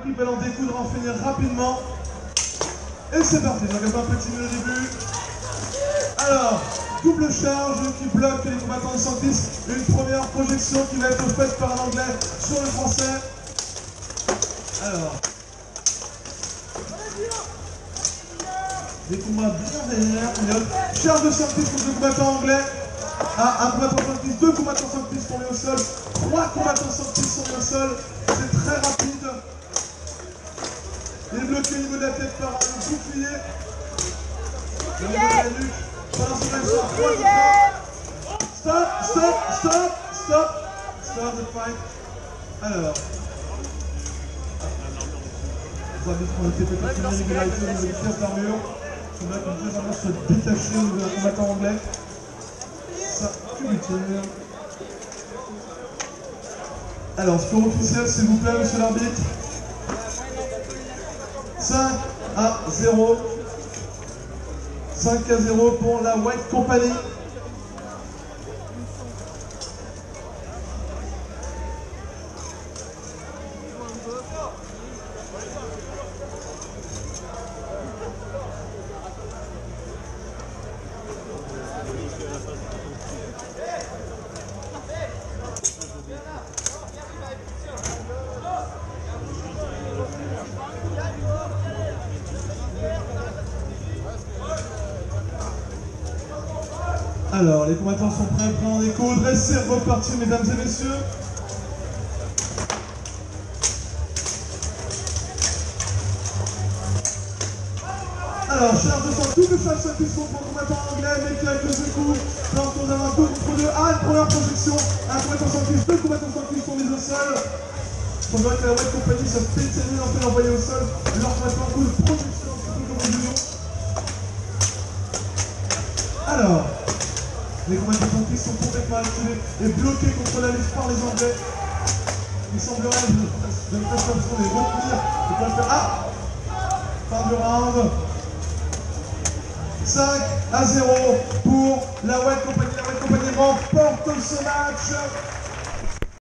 équipe allant découdre, en finir rapidement. Et c'est parti, donc un petit nœud au début. Alors, double charge qui bloque les combattants de Sanctis. Une première projection qui va être faite par un anglais sur le français. Alors, des combats bien vénères. Charge de Sanctis contre le combattant anglais. Un combattant Sanctis, deux combattants Sanctis sont mis au sol. Trois combattants Sanctis sont mis au sol. C'est très rapide. Il est bloqué au niveau de la tête par un bouclier. Au niveau de la nuque. Pendant son action, stop the fight. Alors, les arbitres ont été peut-être une irrégularité au niveau des pièces d'armure. On a comme vraiment se détacher au niveau d'un combattant anglais. Ça, culture. Alors, score officiel, s'il vous plaît, monsieur l'arbitre. 5-0. 5-0 pour la White Company. Alors, les combattants sont prêts à en découdre. Et c'est reparti, mesdames et messieurs. Alors, charge de sang, double charge de puissance pour le combattant anglais, mais qui avec le secours. Donc, nous avons un 2 contre 2. Ah, une première projection. Un combattant sans cuisse, deux combattants sans cuisse sont mis au sol. On dirait que la White Company se pétine en fait l'envoyer au sol. Leur combattant coup de projection, surtout comme on dit. Alors, les combattants sans cuisse sont complètement acculés et bloqués contre la lutte par les Anglais. Il semblerait, je ne sais pas si on les retenir. Ils peuvent faire. Ah! Fin du round. 5-0 pour la White Company. La White Company remporte ce match.